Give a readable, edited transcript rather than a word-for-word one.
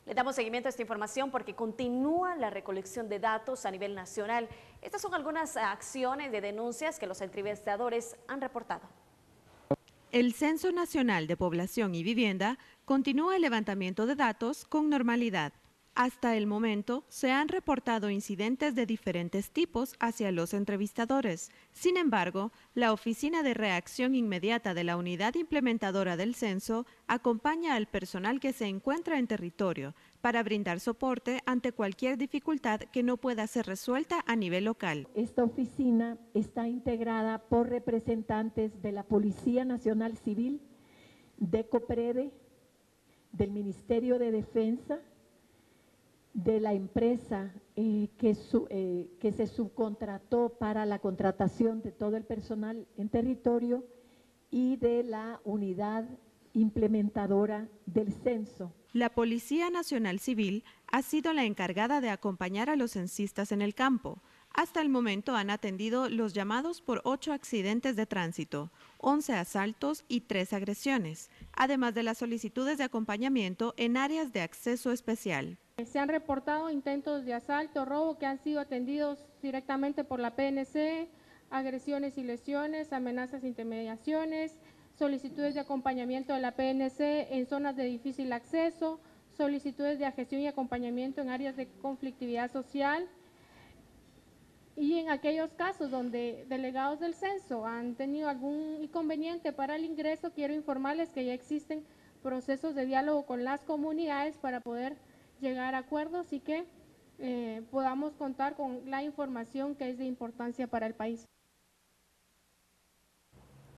Le damos seguimiento a esta información porque continúa la recolección de datos a nivel nacional. Estas son algunas acciones de denuncias que los entrevistadores han reportado. El Censo Nacional de Población y Vivienda continúa el levantamiento de datos con normalidad. Hasta el momento, se han reportado incidentes de diferentes tipos hacia los entrevistadores. Sin embargo, la Oficina de Reacción Inmediata de la Unidad Implementadora del Censo acompaña al personal que se encuentra en territorio para brindar soporte ante cualquier dificultad que no pueda ser resuelta a nivel local. Esta oficina está integrada por representantes de la Policía Nacional Civil, de COPREDE, del Ministerio de Defensa, de la empresa que se subcontrató para la contratación de todo el personal en territorio y de la unidad implementadora del censo. La Policía Nacional Civil ha sido la encargada de acompañar a los censistas en el campo. Hasta el momento han atendido los llamados por 8 accidentes de tránsito, 11 asaltos y 3 agresiones, además de las solicitudes de acompañamiento en áreas de acceso especial. Se han reportado intentos de asalto, robo que han sido atendidos directamente por la PNC, agresiones y lesiones, amenazas e intimidaciones, solicitudes de acompañamiento de la PNC en zonas de difícil acceso, solicitudes de gestión y acompañamiento en áreas de conflictividad social. Y en aquellos casos donde delegados del censo han tenido algún inconveniente para el ingreso, quiero informarles que ya existen procesos de diálogo con las comunidades para poder llegar a acuerdos y que podamos contar con la información que es de importancia para el país.